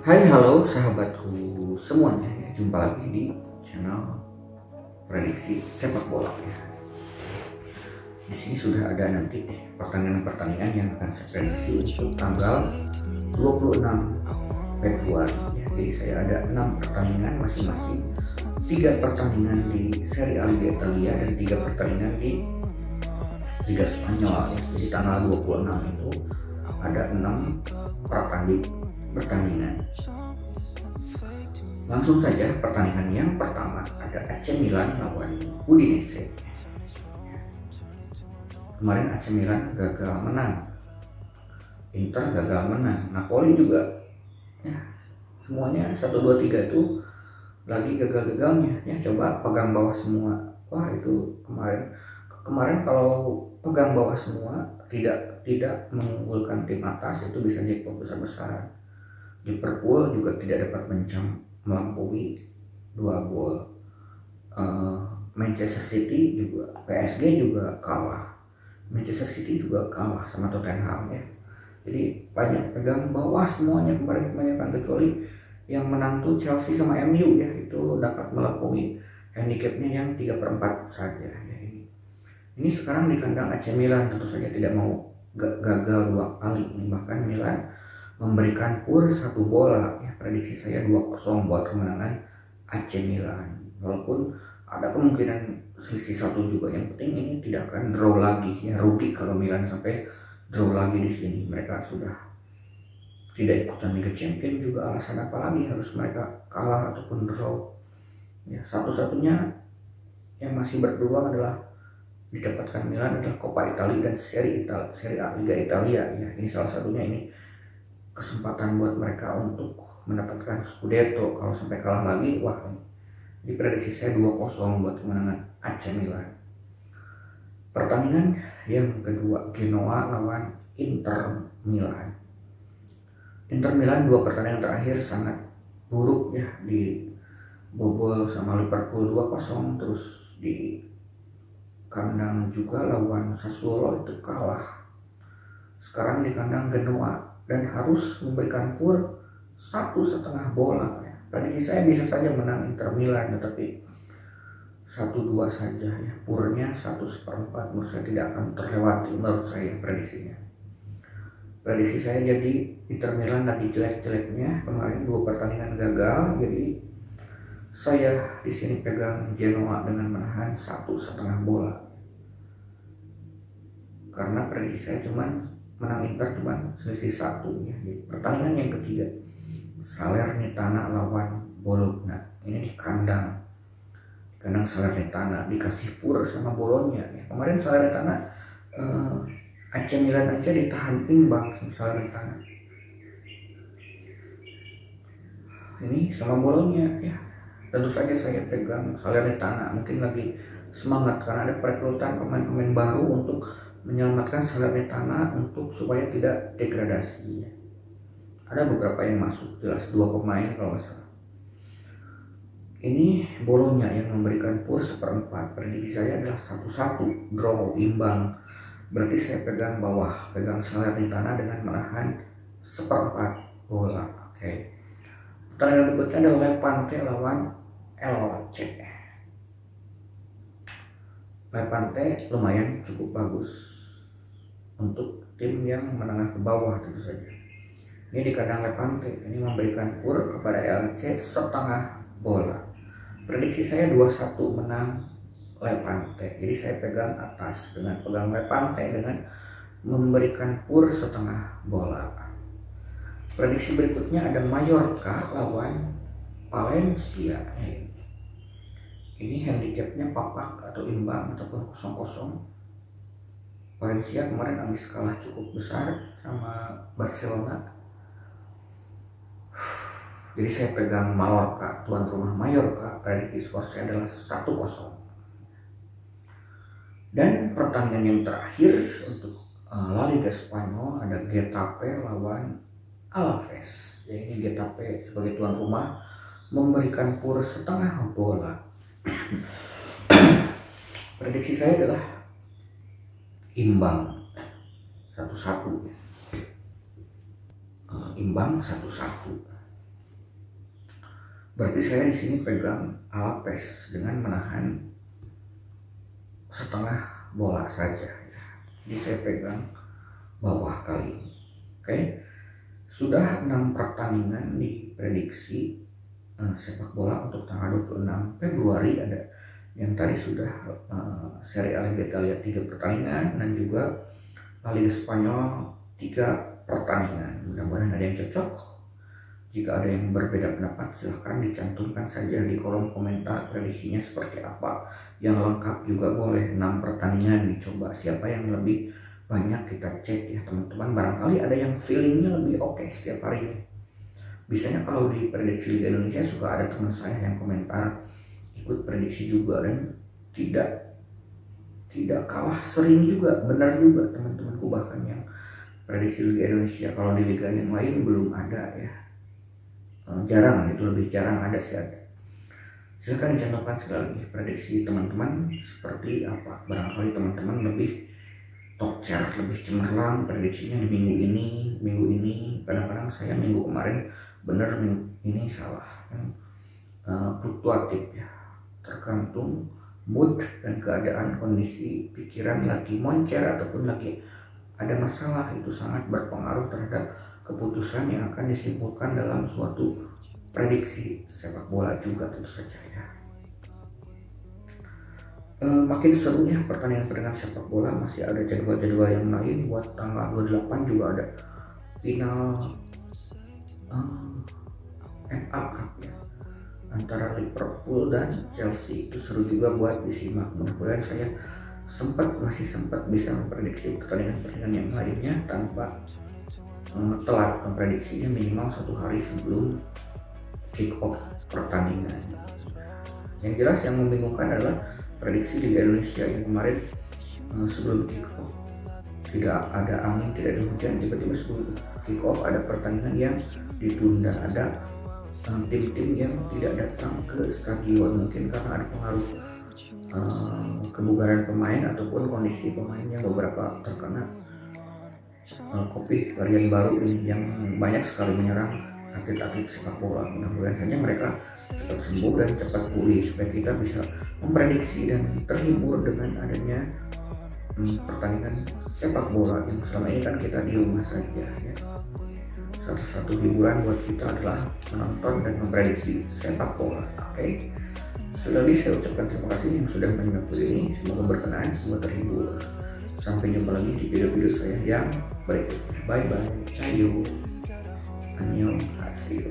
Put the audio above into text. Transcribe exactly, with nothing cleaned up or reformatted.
Hai, halo sahabatku semuanya, ya, jumpa lagi di channel prediksi sepak bola ya. Di sini sudah ada nanti pertandingan-pertandingan yang akan saya prediksi untuk tanggal dua puluh enam Februari ya. Jadi saya ada enam pertandingan masing-masing, tiga pertandingan di Serie A Liga Italia dan tiga pertandingan di Liga Spanyol ya. Jadi tanggal dua puluh enam itu ada enam pertandingan pertandingan. Langsung saja pertandingan yang pertama ada A C Milan lawan Udinese. Kemarin A C Milan gagal menang, Inter gagal menang, Napoli juga. Ya, semuanya satu dua tiga itu lagi gagal-gagalnya. Ya, coba pegang bawah semua. Wah, itu kemarin kemarin kalau pegang bawah semua tidak tidak mengunggulkan tim atas itu bisa jackpot besar-besaran. Liverpool juga tidak dapat mencam melampaui dua gol. Uh, Manchester City juga, P S G juga kalah. Manchester City juga kalah sama Tottenham ya. Jadi banyak pegang bawah semuanya kemarin kebanyakan, kecuali yang menang tuh Chelsea sama M U ya, itu dapat melampaui handicapnya yang tiga per empat saja ya. Ini, ini sekarang di kandang A C Milan, tentu saja tidak mau gagal dua kali. Ini bahkan Milan memberikan pur satu bola ya, prediksi saya dua kosong buat kemenangan A C Milan, walaupun ada kemungkinan selisih satu juga. Yang penting ini tidak akan draw lagi ya, rugi kalau Milan sampai draw lagi di sini. Mereka sudah tidak ikutan Liga Champions juga, alasan apa lagi harus mereka kalah ataupun draw ya. Satu-satunya yang masih berpeluang adalah didapatkan Milan adalah Coppa Italia dan Serie Italia, Serie A Liga Italia ya. Ini salah satunya, ini kesempatan buat mereka untuk mendapatkan Scudetto. Kalau sampai kalah lagi, wah, di prediksi saya dua kosong buat kemenangan A C Milan. Pertandingan yang kedua, Genoa lawan Inter Milan. Inter Milan dua pertandingan terakhir sangat buruk ya, di bobol sama Liverpool dua kosong, terus di kandang juga lawan Sassuolo itu kalah. Sekarang di kandang Genoa dan harus memberikan pur satu setengah bola ya. Prediksi saya bisa saja menang Inter Milan, tetapi satu dua saja ya, purnya satu seperempat menurut saya tidak akan terlewati menurut saya prediksinya. Prediksi saya jadi Inter Milan lagi jelek-jeleknya, kemarin dua pertandingan gagal, jadi saya di sini pegang Genoa dengan menahan satu setengah bola. Karena prediksi saya cuman menang Inter cuma selisih satu ya. Di pertandingan yang ketiga, Salernitana lawan Bologna. Ini di kandang, di kandang Salernitana, dikasih pur sama Bologna ya. Kemarin Salernitana uh, A C Milan aja ditahan imbang Salernitana. Ini sama Bologna ya. Tentu saja saya pegang Salernitana, mungkin lagi semangat karena ada perekrutan pemain-pemain baru untuk menyelamatkan Salernitana untuk supaya tidak degradasi ya. Ada beberapa yang masuk, jelas dua pemain kalau nggak salah. Ini Bologna yang memberikan pur seperempat, prediksi saya adalah satu satu, draw, imbang. Berarti saya pegang bawah, pegang Salernitana dengan menahan seperempat bola. Oke. Pertandingan berikutnya adalah Levante lawan Elche. Levante lumayan cukup bagus untuk tim yang menengah ke bawah tentu saja. Ini di kandang Levante, ini memberikan pur kepada Elche setengah bola. Prediksi saya dua satu menang Levante. Jadi saya pegang atas dengan pegang Levante dengan memberikan pur setengah bola. Prediksi berikutnya ada Mallorca lawan Valencia. Ini handicapnya papak atau imbang ataupun kosong kosong. Valencia kemarin habis kalah cukup besar sama Barcelona. Jadi saya pegang Mallorca, tuan rumah Mallorca. Prediksi skor saya adalah satu kosong. Dan pertandingan yang terakhir untuk uh, La Liga Spanyol ada Getafe lawan Alaves. Ya, ini Getafe sebagai tuan rumah memberikan pur setengah bola. Prediksi saya adalah imbang satu satu, uh, imbang satu satu. Berarti saya di sini pegang alat pes dengan menahan setengah bola saja. Jadi saya pegang bawah kali ini. Oke, sudah enam pertandingan diprediksi uh, sepak bola untuk tanggal dua puluh enam Februari. Ada yang tadi sudah uh, Serie A Liga Italia tiga pertandingan dan juga La Liga Spanyol tiga pertandingan. Mudah-mudahan ada yang cocok. Jika ada yang berbeda pendapat, silahkan dicantumkan saja di kolom komentar prediksinya seperti apa. Yang lengkap juga boleh, enam pertandingan dicoba. Siapa yang lebih banyak kita cek ya teman-teman. Barangkali ada yang feelingnya lebih oke okay setiap harinya. Biasanya kalau di prediksi Liga Indonesia suka ada teman saya yang komentar ikut prediksi juga dan tidak tidak kalah sering juga, benar juga teman-temanku. Bahkan yang prediksi Liga Indonesia, kalau di liga yang lain belum ada ya. Jarang, itu lebih jarang ada sih ada. Silahkan dicantumkan sekali lagi prediksi teman-teman seperti apa. Barangkali teman-teman lebih tokcer, lebih cemerlang prediksinya di minggu ini, minggu ini. Kadang-kadang saya minggu kemarin bener, minggu ini salah. Uh, fluktuatif ya, tergantung mood dan keadaan, kondisi pikiran lagi moncer ataupun lagi ada masalah, itu sangat berpengaruh terhadap keputusan yang akan disimpulkan dalam suatu prediksi sepak bola juga tentu saja ya. E, makin serunya pertandingan-pertandingan sepak bola, masih ada jadwal-jadwal yang lain. Buat tanggal dua puluh delapan juga ada final um, F A Cup ya, antara Liverpool dan Chelsea. Itu seru juga buat disimak. Mudah-mudahan saya sempat masih sempat bisa memprediksi pertandingan-pertandingan yang lainnya tanpa telat memprediksinya minimal satu hari sebelum kick off pertandingan. Yang jelas yang membingungkan adalah prediksi Liga Indonesia yang kemarin uh, sebelum kick off tidak ada angin, tidak ada hujan, tiba-tiba sebelum kick off ada pertandingan yang ditunda, ada um, tim-tim yang tidak datang ke stadion, mungkin karena ada pengaruh uh, kebugaran pemain ataupun kondisi pemain yang beberapa terkena Covid varian baru ini yang banyak sekali menyerang atlet-atlet sepak bola. Mudah-mudahan saja mereka cepat sembuh dan cepat pulih supaya kita bisa memprediksi dan terhibur dengan adanya hmm, pertandingan sepak bola yang selama ini kan kita di rumah saja ya. Salah satu hiburan buat kita adalah menonton dan memprediksi sepak bola. Oke, okay? Sudah saya ucapkan terima kasih yang sudah menyimak video ini. Semoga berkenan, semoga terhibur. Sampai jumpa lagi di video-video saya yang berikutnya. Bye bye. Cayo. Annyeonghaseyo.